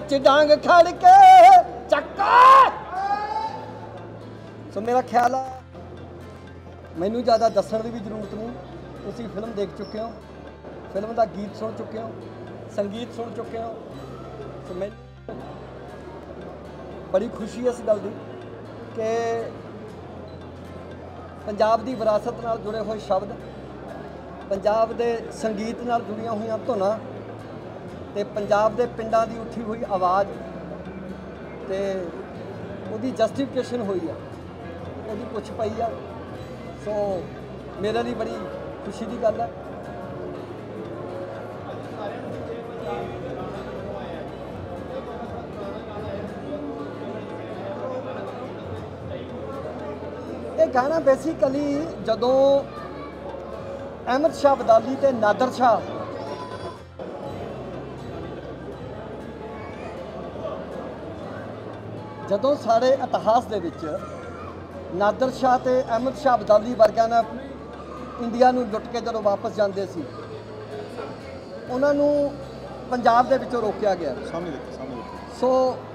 विच डांग खड़ के चक्का। सो मेरा ख्याल है मैनू ज़्यादा दस्सण की भी जरूरत नहीं, तुसीं फिल्म देख चुके हो, फिल्म का गीत सुन चुके हो, संगीत सुन चुके हो। तो मैं बड़ी खुशी है इस गल की कि पंजाब की विरासत नाल जुड़े हुए शब्द, पंजाब के संगीत नाल जुड़िया हुई धुनां ते पंजाब के पिंडां की उठी हुई आवाज़ ते उहदी जस्टिफिकेशन हुई है, उहदी पुछ पई है। सो मेरे लिए बड़ी खुशी की गल है। ये गाना बेसिकली जदों अहमद शाह अब्दाली ते नादर शाह जदों साढ़े इतिहास दे विच नादर शाह ते अहमद शाह अब्दाली वर्गियां ने इंडिया नूं लुट के जदों वापस जाते सी, उन्हां नूं पंजाब दे विचों रोकिया गया। सो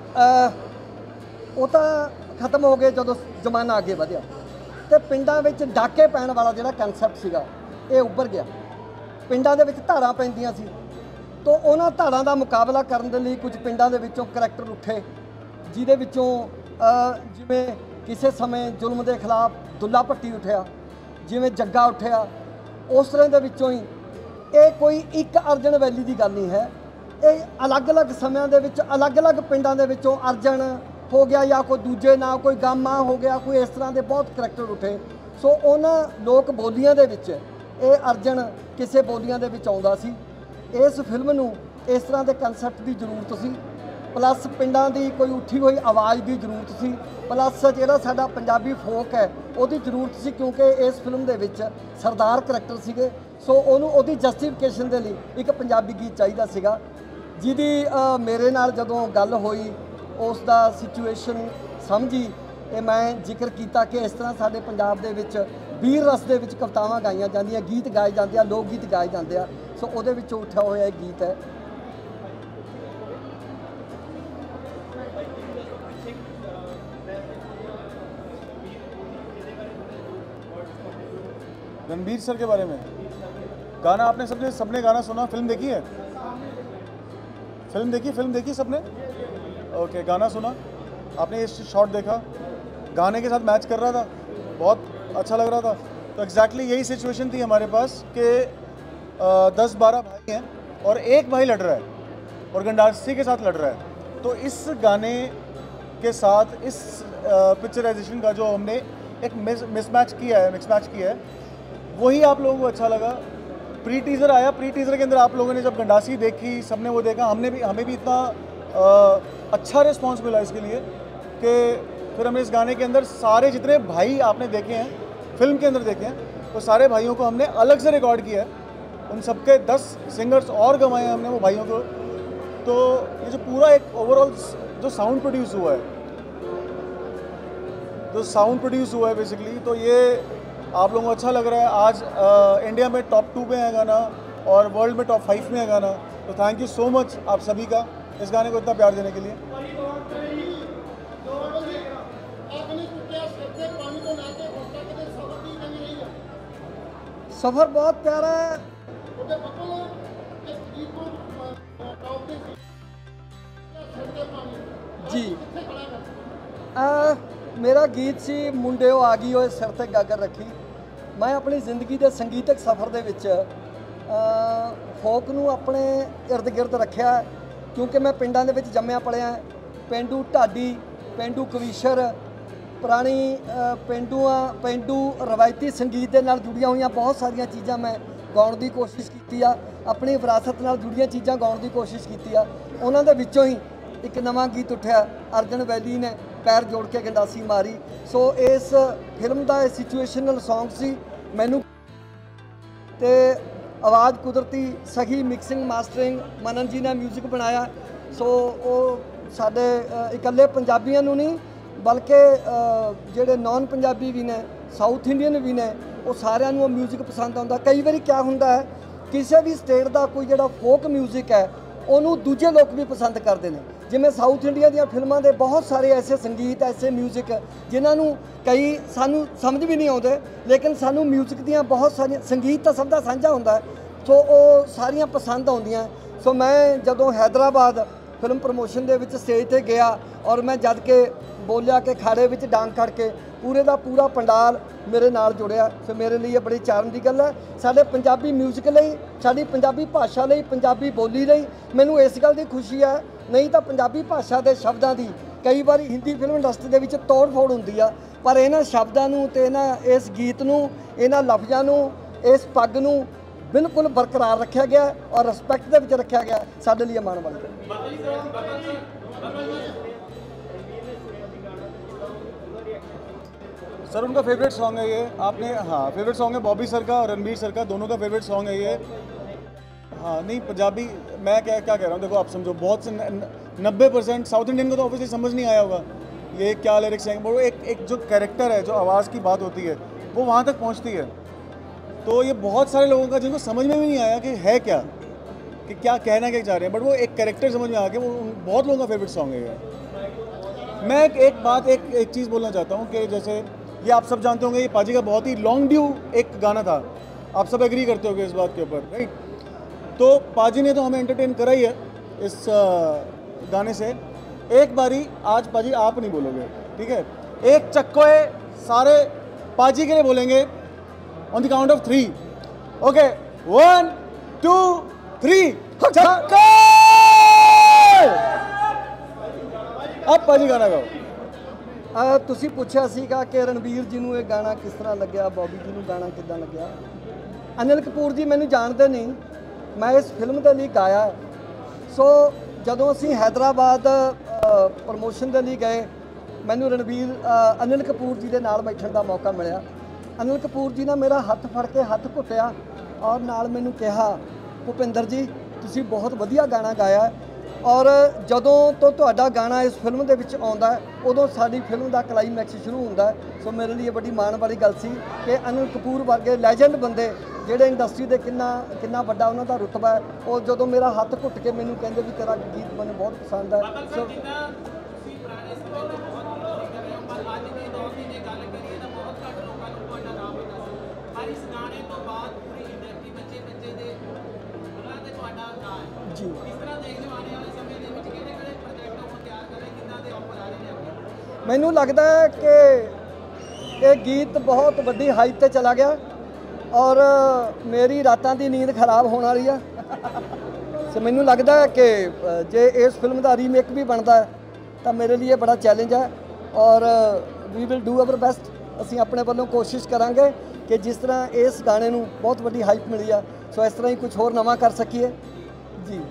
वो तो खत्म हो गए जदों जमाना अगे वधिया ते पिंडां विच डाके पैण वाला जिहड़ा कंसैप्ट सीगा ये उभर गया। पिंडां दे विच धारां पैंदियां सी, तो उन्हां धारां दा मुकाबला करन दे लई कुछ पिंडां दे विचों करैक्टर उठे, जिहदे विचों जिवें किसी समय जुल्म के खिलाफ दुल्ला भट्टी उठिया, जिवें जग्गा उठिया, उस तरह के विचों ही ये कोई एक अर्जन वैली की गल नहीं है। ये अलग अलग समय के विच अलग अलग पिंडां दे विचों अर्जन हो गया या कोई दूजे ना कोई गामा हो गया, कोई इस तरह के बहुत करैक्टर उठे। सो उन्हां लोक बोलियां दे विच ये अर्जन किसी बोलियां दे विच आउंदा सी। इस फिल्म नूं इस तरह के कंसैप्ट की जरूरत सी, प्लस पिंडां दी कोई उठी हुई आवाज़ की जरूरत सी, प्लस जिहड़ा साडा पंजाबी फोक है उहदी जरूरत सी, क्योंकि इस फिल्म दे विच सरदार करैक्टर सीगे। सो उहदी जस्टिफिकेशन दे लई एक पंजाबी गीत चाहिदा सीगा, जिहदी मेरे नाल जदों गल होई उसका सिचुएशन समझी ते मैं जिक्र किया कि इस तरह साडे पंजाब दे विच वीर रस दे विच कवितावां गाईआं जांदियां, गीत गाए जांदे आ, लोक गीत गाए जांदे आ। सो उहदे विचों उठिया होया एक गीत है। रणबीर सर के बारे में गाना आपने सबने गाना सुना, फिल्म देखी है? फिल्म देखी सबने? ओके, गाना सुना आपने, ये शॉट देखा, गाने के साथ मैच कर रहा था, बहुत अच्छा लग रहा था। तो एग्जैक्टली यही सिचुएशन थी हमारे पास कि 10-12 भाई हैं और एक भाई लड़ रहा है और गंडासी के साथ लड़ रहा है। तो इस गाने के साथ इस पिक्चराइजेशन का जो हमने एक मिक्स किया है वही आप लोगों को अच्छा लगा। प्री टीज़र आया, प्री टीज़र के अंदर आप लोगों ने जब गंडासी देखी, सबने वो देखा, हमें भी इतना अच्छा रिस्पांस मिला इसके लिए कि फिर हमने इस गाने के अंदर सारे जितने भाई आपने देखे हैं फिल्म के अंदर देखे हैं, वो सारे भाइयों को हमने अलग से रिकॉर्ड किया है। उन सबके 10 सिंगर्स और गंवाए हैं हमने वो भाइयों को। तो ये जो पूरा एक ओवरऑल जो साउंड प्रोड्यूस हुआ है बेसिकली, तो ये आप लोगों को अच्छा लग रहा है। आज इंडिया में टॉप 2 में है गाना और वर्ल्ड में टॉप 5 में है गाना। तो थैंक यू सो मच आप सभी का इस गाने को इतना प्यार देने के लिए। सफ़र बहुत प्यारा है। जी मेरा गीत सी मुंडिओ आ गई होए सिर ते गागर रखी। मैं अपनी जिंदगी के संगीतक सफ़र दे विच फोक नूं अपने इर्द गिर्द रखिया, क्योंकि मैं पिंडां दे विच जम्मिया पलिया। पेंडू ढाडी, पेंडू कवीशर, पुरानी पेंडू रवायती संगीत के नाल जुड़िया हुई बहुत सारिया चीज़ां मैं गाउण की कोशिश की आ, अपनी विरासत नाल जुड़िया चीज़ां गाउण की कोशिश की आ। उन्हां दे विचों ही एक नवां गीत उठिया, अर्जन वैली ने पैर जोड़ के गंडासी मारी। सो इस फिल्म का सिचुएशनल सॉन्ग सी। मैनू ते आवाज़ कुदरती सही मिक्सिंग मास्टरिंग मनन जी ने म्यूजिक बनाया। सो वो साडे इकल्ले पंजाबियों नूं नहीं बल्कि जेडे नॉन पंजाबी भी ने, साउथ इंडियन भी ने, वो सारिਆਂ ਨੂੰ म्यूजिक पसंद आता। कई बार क्या होंदा है किसी भी स्टेट का कोई जो फोक म्यूजिक है उन्होंने दूजे लोग भी पसंद करते हैं। ਜਿਵੇਂ ਸਾਊਥ ਇੰਡੀਆ ਦੀਆਂ ਫਿਲਮਾਂ ਦੇ ਬਹੁਤ ਸਾਰੇ ਐਸੇ ਸੰਗੀਤ ਐਸੇ ਮਿਊਜ਼ਿਕ ਜਿਨ੍ਹਾਂ ਨੂੰ ਕਈ ਸਾਨੂੰ ਸਮਝ ਵੀ ਨਹੀਂ ਆਉਂਦੇ, ਲੇਕਿਨ ਸਾਨੂੰ ਮਿਊਜ਼ਿਕ ਦੀਆਂ ਬਹੁਤ ਸਾਰੀਆਂ, ਸੰਗੀਤ ਤਾਂ ਸਭ ਦਾ ਸਾਂਝਾ ਹੁੰਦਾ, ਸੋ ਉਹ ਸਾਰੀਆਂ ਪਸੰਦ ਆਉਂਦੀਆਂ। ਸੋ ਮੈਂ ਜਦੋਂ ਹੈਦਰਾਬਾਦ ਫਿਲਮ ਪ੍ਰਮੋਸ਼ਨ ਦੇ ਵਿੱਚ ਸਟੇਜ ਤੇ ਗਿਆ ਔਰ ਮੈਂ ਜਦ ਕੇ ਬੋਲਿਆ ਕਿ ਖਾੜੇ ਵਿੱਚ ਡਾਂਗ ਖੜ ਕੇ ਪੂਰੇ ਦਾ ਪੂਰਾ ਪੰਡਾਲ ਮੇਰੇ ਨਾਲ ਜੁੜਿਆ, ਸੋ ਮੇਰੇ ਲਈ ਇਹ ਬੜੀ ਚਾਰਮ ਦੀ ਗੱਲ ਹੈ। ਸਾਡੇ ਪੰਜਾਬੀ ਮਿਊਜ਼ਿਕ ਲਈ, ਸਾਡੀ ਪੰਜਾਬੀ ਭਾਸ਼ਾ ਲਈ, ਪੰਜਾਬੀ ਬੋਲੀ ਲਈ ਮੈਨੂੰ ਇਸ ਗੱਲ ਦੀ ਖੁਸ਼ੀ ਹੈ। ਨਹੀਂ ਤਾਂ ਪੰਜਾਬੀ ਭਾਸ਼ਾ ਦੇ ਸ਼ਬਦਾਂ ਦੀ ਕਈ ਵਾਰੀ ਹਿੰਦੀ ਫਿਲਮ ਇੰਡਸਟਰੀ ਦੇ ਵਿੱਚ ਤੋੜ ਫੋੜ ਹੁੰਦੀ ਆ, ਪਰ ਇਹਨਾਂ ਸ਼ਬਦਾਂ ਨੂੰ ਤੇ ਇਸ ਗੀਤ ਨੂੰ, ਇਹਨਾਂ ਲਫ਼ਜ਼ਾਂ ਨੂੰ, ਇਸ ਪੱਗ ਨੂੰ ਬਿਲਕੁਲ ਬਰਕਰਾਰ ਰੱਖਿਆ ਗਿਆ ਔਰ ਰਿਸਪੈਕਟ ਦੇ ਵਿੱਚ ਰੱਖਿਆ ਗਿਆ। ਸਾਡੇ ਲਈ ਮਾਣ ਵਾਲੀ ਗੱਲ। सर उनका फेवरेट सॉन्ग है ये, आपने, हाँ फेवरेट सॉन्ग है बॉबी सर का और रणबीर सर का, दोनों का फेवरेट सॉन्ग है ये। हाँ नहीं पंजाबी, मैं क्या कह रहा हूँ, देखो आप समझो, बहुत से 90% साउथ इंडियन को तो ऑब्वियसली समझ नहीं आया होगा ये क्या लिरिक्स हैं, वो एक जो कैरेक्टर है, जो आवाज़ की बात होती है वो वहाँ तक पहुँचती है। तो ये बहुत सारे लोगों का जिनको समझ में भी नहीं आया कि है क्या, कि क्या कहना क्या चाह रहे हैं, बट वो एक कैरेक्टर समझ में आ गया, वो बहुत लोगों का फेवरेट सॉन्ग है ये। मैं एक बात एक चीज़ बोलना चाहता हूँ कि जैसे ये आप सब जानते होंगे, ये पाजी का बहुत ही लॉन्ग ड्यू एक गाना था, आप सब एग्री करते होंगे इस बात के ऊपर, राइट। तो पाजी ने तो हमें एंटरटेन करा ही है इस गाने से। एक बारी आज पाजी आप नहीं बोलोगे, ठीक है, एक चक्कोए सारे पाजी के लिए बोलेंगे on the count of 3, okay 1 2 3 चक्को। अब पाजी गाना गाओ। ਤੁਸੀਂ ਪੁੱਛਿਆ ਸੀਗਾ ਕਿ ਰਣਬੀਰ ਜੀ ਨੂੰ ਇਹ ਗਾਣਾ ਕਿਸ ਤਰ੍ਹਾਂ ਲੱਗਿਆ, ਬੌਬੀ ਜੀ ਨੂੰ ਗਾਣਾ ਕਿੱਦਾਂ ਲੱਗਿਆ। ਅਨਿਲ ਕਪੂਰ ਜੀ ਮੈਨੂੰ ਜਾਣਦੇ ਨਹੀਂ, ਮੈਂ ਇਸ ਫਿਲਮ ਦੇ ਲਈ ਗਾਇਆ। ਸੋ ਜਦੋਂ ਅਸੀਂ ਹੈਦਰਾਬਾਦ ਪ੍ਰਮੋਸ਼ਨ ਦੇ ਲਈ ਗਏ, ਮੈਨੂੰ ਅਨਿਲ ਕਪੂਰ ਜੀ ਦੇ ਨਾਲ ਬੈਠਣ ਦਾ ਮੌਕਾ ਮਿਲਿਆ। ਅਨਿਲ ਕਪੂਰ ਜੀ ਨੇ ਮੇਰਾ ਹੱਥ ਫੜ ਕੇ ਹੱਥ ਘੁੱਟਿਆ ਔਰ ਨਾਲ ਮੈਨੂੰ ਕਿਹਾ, ਭੁਪਿੰਦਰ ਜੀ ਤੁਸੀਂ ਬਹੁਤ ਵਧੀਆ ਗਾਣਾ ਗਾਇਆ, ਔਰ ਜਦੋਂ ਤੋਂ ਤੁਹਾਡਾ ਗਾਣਾ ਇਸ ਫਿਲਮ ਦੇ ਵਿੱਚ ਆਉਂਦਾ ਉਦੋਂ ਸਾਡੀ ਫਿਲਮ ਦਾ ਕਲਾਈਮੈਕਸ ਸ਼ੁਰੂ ਹੁੰਦਾ। ਸੋ ਮੇਰੇ ਲਈ ਇਹ ਬੜੀ ਮਾਣ ਵਾਲੀ ਗੱਲ ਸੀ ਕਿ ਅਨਿਲ ਕਪੂਰ ਵਰਗੇ ਲੈਜੈਂਡ ਬੰਦੇ ਜਿਹੜੇ ਇੰਡਸਟਰੀ ਦੇ ਕਿੰਨਾ ਵੱਡਾ ਉਹਨਾਂ ਦਾ ਰੁਤਬਾ ਹੈ, ਉਹ ਜਦੋਂ ਮੇਰਾ ਹੱਥ ਘੁੱਟ ਕੇ ਮੈਨੂੰ ਕਹਿੰਦੇ ਵੀ ਤੇਰਾ ਗੀਤ ਮੈਨੂੰ ਬਹੁਤ ਪਸੰਦ ਹੈ। ਸੋ ਜੀ ਮੈਨੂੰ ਲੱਗਦਾ ਹੈ ਕਿ ਇਹ ਗੀਤ ਬਹੁਤ ਵੱਡੀ ਹਾਈਟ ਤੇ ਚਲਾ ਗਿਆ ਔਰ ਮੇਰੀ ਰਾਤਾਂ ਦੀ ਨੀਂਦ ਖਰਾਬ ਹੋਣ ਵਾਲੀ ਆ। ਸੋ ਮੈਨੂੰ ਲੱਗਦਾ ਹੈ ਕਿ ਜੇ ਇਸ ਫਿਲਮ ਦਾ ਰੀਮੇਕ ਵੀ ਬਣਦਾ ਹੈ ਤਾਂ ਮੇਰੇ ਲਈ ਇਹ ਬੜਾ ਚੈਲੰਜ ਹੈ ਔਰ we will do our best. ਅਸੀਂ ਆਪਣੇ ਵੱਲੋਂ ਕੋਸ਼ਿਸ਼ ਕਰਾਂਗੇ ਕਿ ਜਿਸ ਤਰ੍ਹਾਂ ਇਸ ਗਾਣੇ ਨੂੰ ਬਹੁਤ ਵੱਡੀ ਹਾਈਪ ਮਿਲੀ ਆ, ਸੋ ਇਸ ਤਰ੍ਹਾਂ ਹੀ ਕੁਝ ਹੋਰ ਨਵਾਂ ਕਰ ਸਕੀਏ ਜੀ।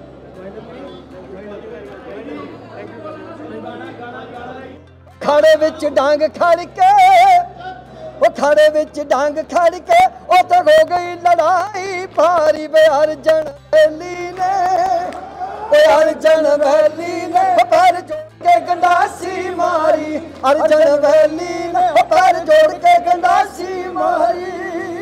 ਖਾੜੇ ਵਿੱਚ ਡਾਂਗ ਖੜ ਕੇ, ਉਹ ਖਾੜੇ ਵਿੱਚ ਡਾਂਗ ਖੜ ਕੇ ਉੱਥੇ ਹੋ ਗਈ ਲੜਾਈ ਭਾਰੀ ਵੇ ਅਰਜਨ ਵੈਲੀ ਨੇ, ਓਏ ਅਰਜਨ ਵੈਲੀ ਨੇ ਪਰ ਜੋੜ ਕੇ ਗੰਡਾਸੀ ਮਾਰੀ, ਅਰਜਨ ਵੈਲੀ ਨੇ ਪਰ ਜੋੜ ਕੇ ਗੰਡਾਸੀ ਮਾਰੀ।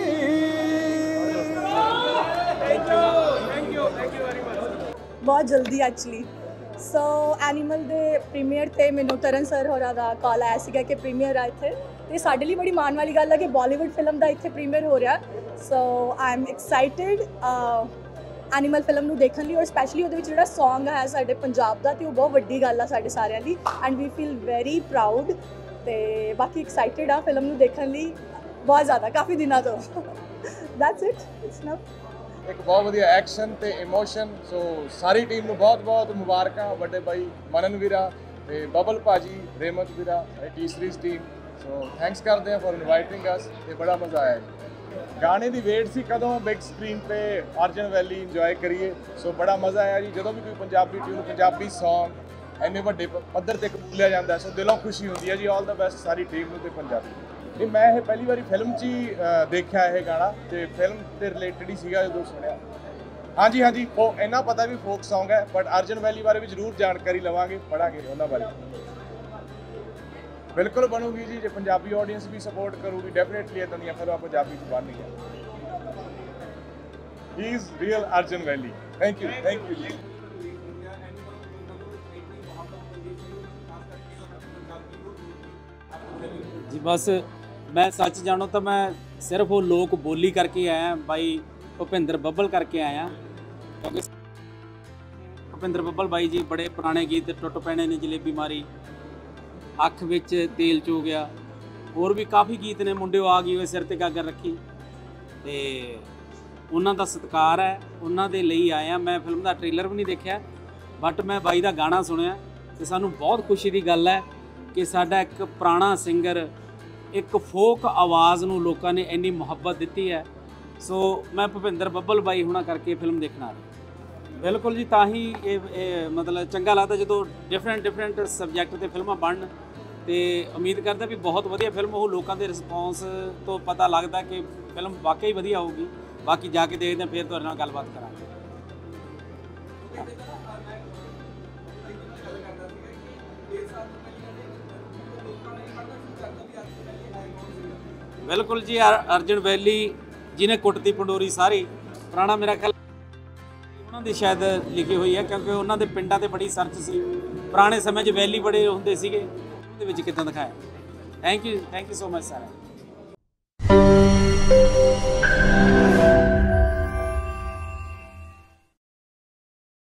ਬਹੁਤ ਜਲਦੀ ਐਕਚੁਅਲੀ। ਸੋ ਐਨੀਮਲ ਦੇ ਪ੍ਰੀਮੀਅਰ ਤੇ ਮੈਨੂੰ ਤਰਨ ਸਰ ਹੋਰਾਂ ਦਾ ਕਾਲ ਆਇਆ ਸੀਗਾ ਕਿ ਪ੍ਰੀਮੀਅਰ ਆ ਇੱਥੇ, ਤੇ ਸਾਡੇ ਲਈ ਬੜੀ ਮਾਣ ਵਾਲੀ ਗੱਲ ਹੈ ਕਿ ਬਾਲੀਵੁੱਡ ਫਿਲਮ ਦਾ ਇੱਥੇ ਪ੍ਰੀਮੀਅਰ ਹੋ ਰਿਹਾ। So I am excited animal film ਨੂੰ ਦੇਖਣ ਲਈ, ਔਰ ਸਪੈਸ਼ਲੀ ਉਹਦੇ ਵਿੱਚ ਜਿਹੜਾ ਸੌਂਗ ਹੈ ਸਾਡੇ ਪੰਜਾਬ ਦਾ, ਤੇ ਉਹ ਬਹੁਤ ਵੱਡੀ ਗੱਲ ਆ ਸਾਡੇ ਸਾਰਿਆਂ ਲਈ and we feel very proud. ਤੇ ਬਾਕੀ ਐਕਸਾਈਟਿਡ ਆ ਫਿਲਮ ਨੂੰ ਦੇਖਣ ਲਈ ਬਹੁਤ ਜ਼ਿਆਦਾ, ਕਾਫੀ ਦਿਨਾਂ ਤੋਂ। That's it, it's enough. एक बहुत वधिया एक्शन ते इमोशन। सो सारी टीम ਨੂੰ ਬਹੁਤ ਬਹੁਤ ਮੁਬਾਰਕਾਂ, ਵੱਡੇ ਭਾਈ ਮਨਨ ਵੀਰਾ ਤੇ ਬਬਲ ਭਾਜੀ, ਰੇਮਤ ਵੀਰਾ, T series team. So thanks ਕਰਦੇ ਆ ਫॉर ਇਨਵਾਈਟਿੰਗ ਅਸ, ਤੇ ਬੜਾ ਮਜ਼ਾ ਆਇਆ। ਗਾਣੇ ਦੀ ਵੇਟ ਸੀ ਕਦੋਂ ਬਿਗ ਸਕਰੀਨ ਤੇ ਅਰਜਨ ਵੈਲੀ ਇੰਜੋਏ ਕਰੀਏ। ਸੋ ਬੜਾ ਮਜ਼ਾ ਆਇਆ ਜੀ, ਜਦੋਂ ਵੀ ਕੋਈ ਪੰਜਾਬੀ ਟਿਊਨ, ਪੰਜਾਬੀ ਸੌਂਗ ਇੰਨੇ ਵੱਡੇ ਪੱਧਰ ਤੇ ਕਬੂਲਿਆ ਜਾਂਦਾ, ਸੋ ਦਿਲੋਂ ਖੁਸ਼ੀ ਹੁੰਦੀ ਹੈ ਜੀ। ਆਲ ਦਾ ਬੈਸਟ ਸਾਰੀ ਟੀਮ ਨੂੰ ਤੇ ਪੰਜਾਬੀ। ਇਹ ਮੈਂ ਇਹ ਪਹਿਲੀ ਵਾਰੀ ਫਿਲਮ 'ਚ ਹੀ ਦੇਖਿਆ ਇਹ ਗਾਣਾ, ਤੇ ਫਿਲਮ ਦੇ ਰਿਲੇਟਡ ਹੀ ਸੀਗਾ ਜਦੋਂ ਸੁਣਿਆ। ਹਾਂਜੀ ਹਾਂਜੀ, ਇੰਨਾ ਪਤਾ ਵੀ ਫੋਕ ਸੌਂਗ ਹੈ, ਬਟ ਅਰਜਨ ਵੈਲੀ ਬਾਰੇ ਵੀ ਜ਼ਰੂਰ ਜਾਣਕਾਰੀ ਲਵਾਂਗੇ, ਪੜਾਂਗੇ ਉਹਨਾਂ ਬਾਰੇ। ਬਿਲਕੁਲ ਬਣੂਗੀ ਜੀ, ਜੇ ਪੰਜਾਬੀ ਆਡੀਅנס ਵੀ ਸਪੋਰਟ ਕਰੂਗੀ ਡੈਫੀਨੇਟਲੀ ਇਦਾਂ ਦੀਆਂ ਫਿਲਮਾਂ ਪੰਜਾਬੀ 'ਚ ਬਣਨਗੀਆਂ। He is real Arjan Vailly. Thank you ਜੀ। जी बस मैं सच जानो तो मैं सिर्फ वो लोक बोली करके आया भाई भुपिंदर ਬੱਬਲ करके आया क्योंकि भुपिंदर ਬੱਬਲ ਬਾਈ जी बड़े पुराने गीत टुट पैने ने जलेबी मारी ਅੱਖ ਵਿੱਚ ਤੇਲ ਚੋ ਗਿਆ ਹੋਰ ਵੀ ਕਾਫੀ ਗੀਤ ਨੇ ਮੁੰਡਿਓ ਆ ਗਈ ਹੋਏ ਸਿਰ ਤੇ ਗਾਗਰ ਰੱਖੀ ਤੇ ਉਹਨਾਂ ਦਾ ਸਤਿਕਾਰ ਹੈ ਉਹਨਾਂ ਦੇ ਲਈ ਆਇਆ ਮੈਂ ਫਿਲਮ ਦਾ ਟ੍ਰੇਲਰ ਵੀ ਨਹੀਂ ਦੇਖਿਆ ਬਟ ਮੈਂ ਬਾਈ ਦਾ ਗਾਣਾ ਸੁਣਿਆ ਤੇ ਸਾਨੂੰ ਬਹੁਤ ਖੁਸ਼ੀ ਦੀ ਗੱਲ ਹੈ ਕਿ ਸਾਡਾ ਇੱਕ ਪੁਰਾਣਾ ਸਿੰਗਰ ਇੱਕ ਫੋਕ ਆਵਾਜ਼ ਨੂੰ ਲੋਕਾਂ ਨੇ ਇੰਨੀ ਮੁਹੱਬਤ ਦਿੱਤੀ ਹੈ ਸੋ ਮੈਂ ਭੁਪਿੰਦਰ ਬੱਬਲ ਬਾਈ ਹੁਣਾਂ ਕਰਕੇ ਫਿਲਮ ਦੇਖਣ ਆ ਰਿਹਾ ਬਿਲਕੁਲ ਜੀ ਤਾਂ ਹੀ ਇਹ ਮਤਲਬ ਚੰਗਾ ਲੱਗਦਾ ਜਦੋਂ ਡਿਫਰੈਂਟ ਸਬਜੈਕਟ ਤੇ ਫਿਲਮਾਂ ਬਣਨ ਤੇ ਉਮੀਦ ਕਰਦਾ ਵੀ ਬਹੁਤ ਵਧੀਆ ਫਿਲਮ ਉਹ ਲੋਕਾਂ ਦੇ ਰਿਸਪੌਂਸ ਤੋਂ ਪਤਾ ਲੱਗਦਾ ਕਿ ਫਿਲਮ ਵਾਕਈ ਵਧੀਆ ਹੋਊਗੀ ਬਾਕੀ ਜਾ ਕੇ ਦੇਖਦੇ ਹਾਂ ਫਿਰ ਤੁਹਾਡੇ ਨਾਲ ਗੱਲਬਾਤ ਕਰਾਂਗੇ ਬਿਲਕੁਲ ਜੀ ਅਰਜਨ ਵੈਲੀ ਜਿਹਨੇ ਕੁੱਟਤੀ ਪੰਡੋਰੀ ਸਾਰੀ ਪੁਰਾਣਾ ਮੇਰਾ ਖਿਆਲ ਉਹਨਾਂ ਦੀ ਸ਼ਾਇਦ ਲਿਖੀ ਹੋਈ ਹੈ ਕਿਉਂਕਿ ਉਹਨਾਂ ਦੇ ਪਿੰਡਾਂ ਤੇ ਬੜੀ ਸਰਚ ਸੀ ਪੁਰਾਣੇ ਸਮੇਂ 'ਚ ਵੈਲੀ ਬੜੇ ਹੁੰਦੇ ਸੀਗੇ ਉਹਦੇ ਵਿੱਚ ਕਿੱਦਾਂ ਦਿਖਾਇਆ thank you so much sir